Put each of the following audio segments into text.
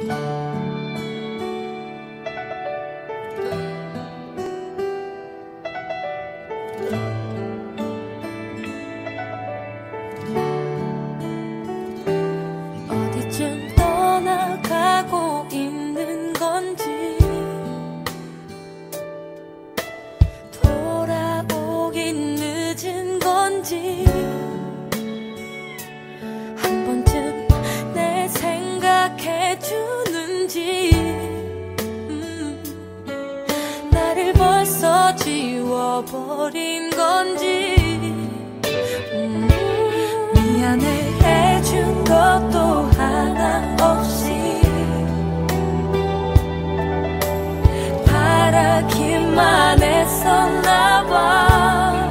어디쯤 떠나가고 있는 건지 돌아오긴 늦은 건지 한 번쯤 내 생각해 주는지 나를 벌써 지워버린 건지 미안해 해준 것도 하나 없이 바라기만 했었나 봐.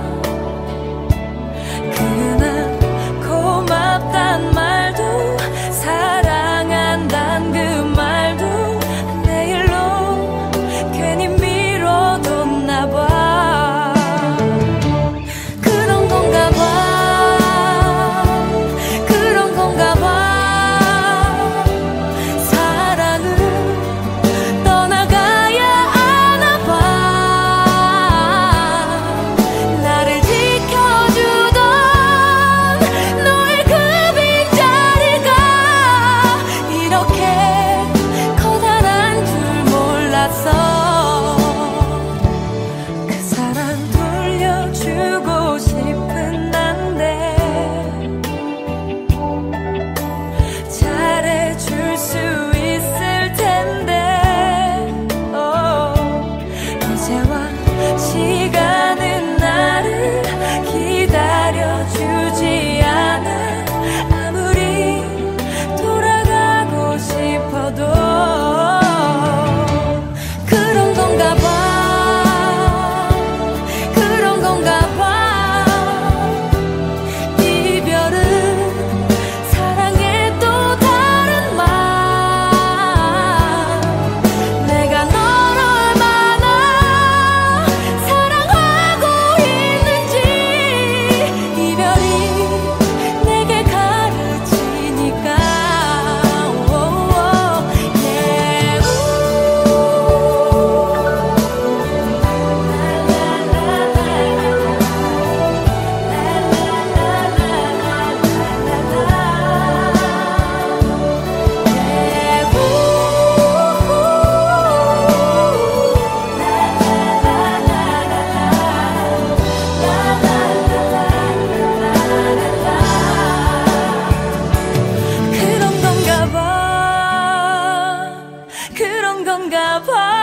그날 고맙단 말도 사랑한단 그 말도 내일로 괜히 미뤄뒀나 봐. 그런 건가 봐. 시간은 나를 기다려주지 않아. 아무리 돌아가고 싶어도 그런 건가 봐. 그런 건가 봐. 이별은 사랑의 또 다른 말. 내가 널 얼마나 그런 건가 봐.